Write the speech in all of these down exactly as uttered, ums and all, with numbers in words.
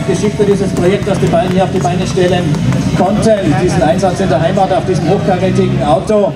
Geschickte dieses Projekt, dass die beiden hier auf die Beine stellen konnten. Diesen Einsatz in der Heimat auf diesem hochkarätigen Auto.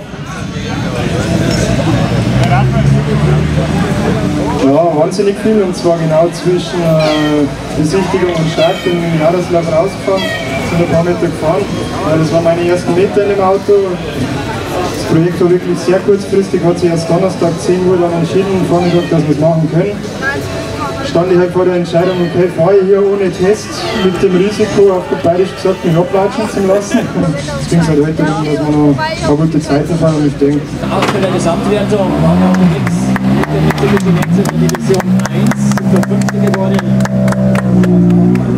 Ja, wahnsinnig viel, und zwar genau zwischen äh, Besichtigung und Start in Jahreslauf rausgefahren, sind ein paar Meter gefahren. Äh, das waren meine ersten Meter in dem Auto. Das Projekt war wirklich sehr kurzfristig, hat sich erst Donnerstag zehn Uhr dann entschieden, Vormittag, dass wir es machen können. Stand ich halt vor der Entscheidung, okay, fahre ich hier ohne Test mit dem Risiko, auf gut bayerisch gesagt, mich ablatschen zu lassen. Es ging halt heute darum, dass wir noch ein paar gute Zeiten fahren, und ich denke... Auch für der Gesamtwertung waren wir unterwegs mit der Division eins, sind wir Fünfte geworden.